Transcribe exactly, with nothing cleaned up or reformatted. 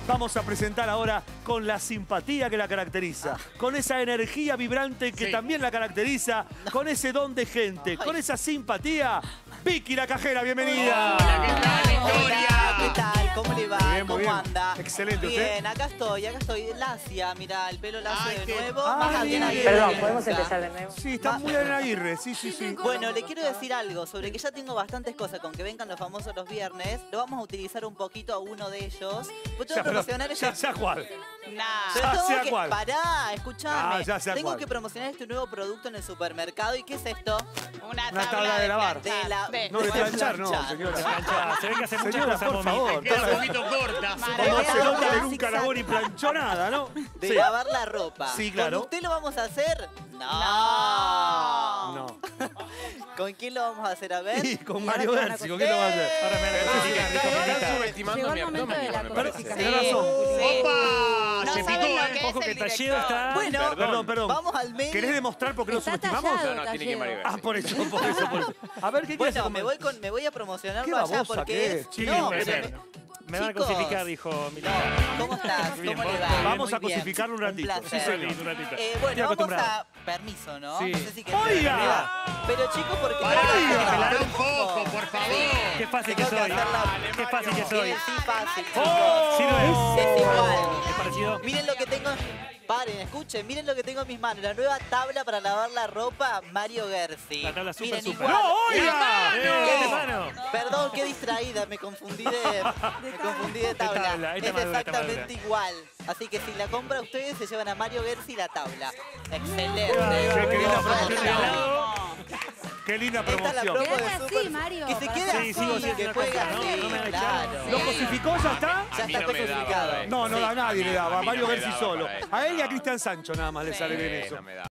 vamos a presentar ahora con la simpatía que la caracteriza, con esa energía vibrante que Sí. también la caracteriza, con ese don de gente, con esa simpatía. Vicky la cajera, bienvenida. Hola, ¿qué tal, Victoria? Hola, ¿qué tal? ¿Cómo le va? Muy bien, muy ¿Cómo bien. anda? Excelente, ¿usted? Bien, acá estoy, acá estoy. Lacia, mira, el pelo lacio Ay, de qué- nuevo. Ay, Más Adriana bien. Aguirre Perdón, que ¿podemos nunca. empezar de nuevo? Sí, está muy en Aguirre, sí, sí, sí. Bueno, le quiero decir algo sobre que ya tengo bastantes cosas con que vengan los famosos los viernes. Lo vamos a utilizar un poquito a uno de ellos. Pues tengo Ya, que pero, promocionar ya este... sé cuál. Nah, Ya pero tengo sé a que... cuál. Pará, escuchame. Ah, ya sé a tengo cuál. que promocionar este nuevo producto en el supermercado. ¿Y qué es esto? Una, Una tabla de lavar. De la... No, de planchar, no, planchar. señora. Plancha, se ve que hace muchas Señora, cosas, por Momi. favor. Queda un poquito corta. Como Maravilla. se nota que nunca Zigzag. lavó ni planchó nada, ¿no? De Sí. lavar la ropa. Sí, claro. ¿Con usted lo vamos a hacer? No. No. ¿Con quién lo vamos a hacer? A ver. Y con Mario Berzi, ¿con qué lo va a hacer? Ahora me Pero van a sí, cosificar, están Nicolita. subestimando Llegó mi el momento abdomen, de la me Pero, parece. tiene razón. ¡Opa! No Se saben picó, lo ¿eh? que es Ojo que el el tallido director. está... Bueno, Perdón, perdón. vamos al medio. ¿Querés demostrar por qué lo Está subestimamos? tallado. No, no, tiene que ir Mario Ah, Berzi. por eso, por eso, por eso. A ver, ¿qué quieres Bueno, hacer? me voy, con, me voy a Qué promocionarlo allá babosa porque que es... es, chico. No, puede pero ser. me- Me van a Chicos. cosificar, dijo Milán. ¿Cómo estás? Bien, ¿Cómo le vos- va? Vamos Muy a bien. cosificarlo un ratito. placer. Sí, señor. Un ratito. Eh, Estoy bueno, vamos acostumbrado. a... Permiso, ¿no? Sí. No sé si que ¡Oiga! Pero chicos, porque... Pará, Quiero pará hacer un poco, por favor. Qué fácil que Tengo que soy. hacerla- Qué fácil que soy. Sí, sí, fácil, ¡Oh! chicos. Sí, no es. Es igual. ¿Es parecido? Miren lo que tengo... Paren, escuchen, miren lo que tengo en mis manos. La nueva tabla para lavar la ropa, Mario Gersi. La tabla super, Miren, super. igual. ¡No, oiga! ¡Eh, ¿Qué? de mano! Perdón, qué distraída, me confundí de, me confundí de tabla. tabla, esta Es madura, esta exactamente madura. igual. Así que si la compra ustedes, se llevan a Mario Gersi la tabla. Excelente. Qué- qué linda Bien, promoción. Mario. Qué linda Esta es la promoción. promo de Quédate Super- así, Mario. Que se quede Sí, así, sigo siendo que una juegue cosa, ¿no? así. No me han Claro. echado. ¿Lo cosificó? ¿Ya está? Ya A está mí no me cosificado. daba, No, no, a nadie le daba. A A mí no Mario me Gersi daba solo. para eso. A él y a Cristian Sancho nada más le sale bien Eh, eso. no me da.